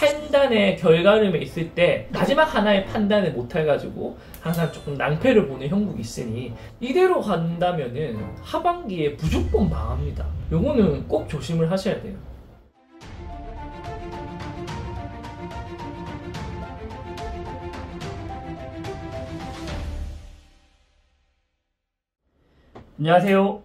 판단의 결과름에 있을 때 마지막 하나의 판단을 못 해가지고 항상 조금 낭패를 보는 형국이 있으니 이대로 간다면은 하반기에 무조건 망합니다. 요거는 꼭 조심을 하셔야 돼요. 안녕하세요.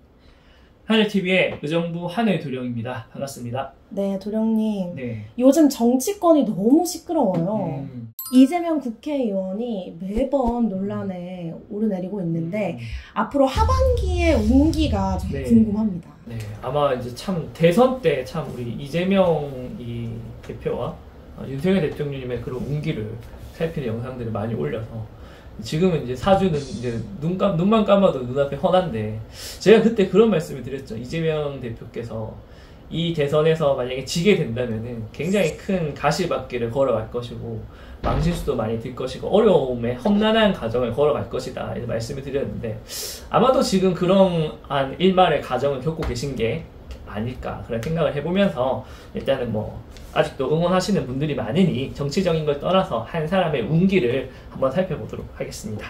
하늘TV의 의정부 하늘도령입니다. 반갑습니다. 네, 도령님. 네. 요즘 정치권이 너무 시끄러워요. 이재명 국회의원이 매번 논란에 오르내리고 있는데 앞으로 하반기의 운기가 좀 궁금합니다. 네, 아마 이제 참 대선 때 참 우리 이재명 이 대표와 윤석열 대통령님의 그런 운기를 살피는 영상들을 많이 올려서 지금은 이제 사주는 이제 눈만 감아도 눈앞에 훤한데, 제가 그때 그런 말씀을 드렸죠. 이재명 대표께서 이 대선에서 만약에 지게 된다면은 굉장히 큰 가시밭길을 걸어갈 것이고 망실수도 많이 들 것이고 어려움에 험난한 과정을 걸어갈 것이다 이렇게 말씀을 드렸는데, 아마도 지금 그런 일말의 과정을 겪고 계신 게 아닐까 그런 생각을 해보면서, 일단은 뭐 아직도 응원하시는 분들이 많으니 정치적인 걸 떠나서 한 사람의 운기를 한번 살펴보도록 하겠습니다.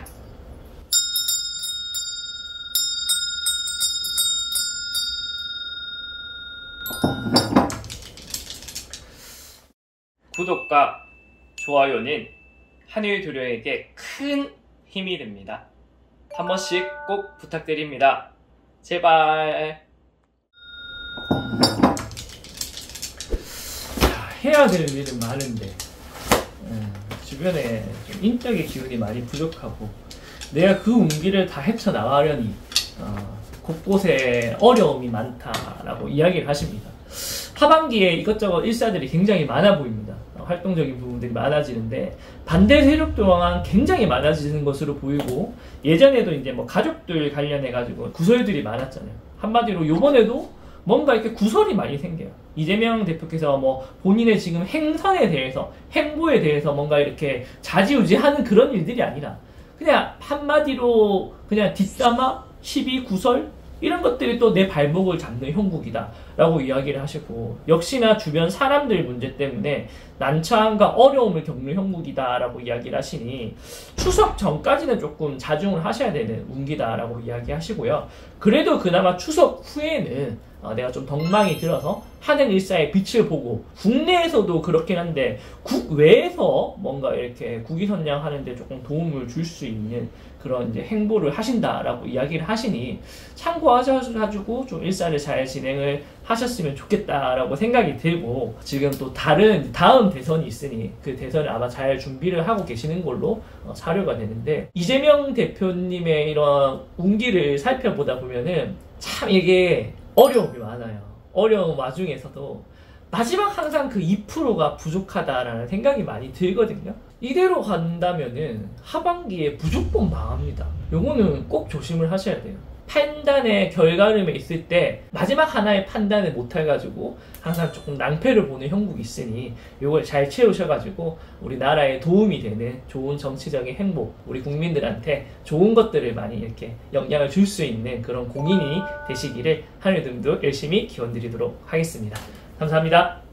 구독과 좋아요는 하늘도령에게 큰 힘이 됩니다. 한 번씩 꼭 부탁드립니다. 제발. 해야 될 일은 많은데 주변에 좀 인적인 기운이 많이 부족하고 내가 그 운기를 다 헤쳐나가려니 곳곳에 어려움이 많다라고 이야기를 하십니다. 하반기에 이것저것 일사들이 굉장히 많아 보입니다. 활동적인 부분들이 많아지는데 반대 세력 또한 굉장히 많아지는 것으로 보이고, 예전에도 이제 뭐 가족들 관련해 가지고 구설들이 많았잖아요. 한마디로 요번에도 뭔가 이렇게 구설이 많이 생겨요. 이재명 대표께서 뭐 본인의 지금 행선에 대해서, 행보에 대해서 뭔가 이렇게 좌지우지하는 그런 일들이 아니라 그냥 한마디로 그냥 뒷담화, 시비, 구설 이런 것들이 또 내 발목을 잡는 형국이다 라고 이야기를 하시고, 역시나 주변 사람들 문제 때문에 난처함과 어려움을 겪는 형국이다 라고 이야기를 하시니 추석 전까지는 조금 자중을 하셔야 되는 운기다 라고 이야기 하시고요. 그래도 그나마 추석 후에는 내가 좀 덕망이 들어서 하는 일사의 빛을 보고, 국내에서도 그렇긴 한데 국외에서 뭔가 이렇게 국위선양하는데 조금 도움을 줄 수 있는 그런 이제 행보를 하신다라고 이야기를 하시니 참고하셔가지고 좀 일사를 잘 진행을 하셨으면 좋겠다라고 생각이 들고, 지금 또 다음 대선이 있으니 그 대선을 아마 잘 준비를 하고 계시는 걸로 사료가 되는데, 이재명 대표님의 이런 운기를 살펴보다 보면은 참 이게 어려움이 많아요. 어려운 와중에서도 마지막 항상 그 2%가 부족하다라는 생각이 많이 들거든요. 이대로 간다면은 하반기에 무조건 망합니다. 요거는 꼭 조심을 하셔야 돼요. 판단의 결과름에 있을 때 마지막 하나의 판단을 못 해가지고 항상 조금 낭패를 보는 형국이 있으니 요걸 잘 채우셔가지고 우리나라에 도움이 되는 좋은 정치적인 행보, 우리 국민들한테 좋은 것들을 많이 이렇게 영향을 줄 수 있는 그런 공인이 되시기를 하늘등도 열심히 기원드리도록 하겠습니다. 감사합니다.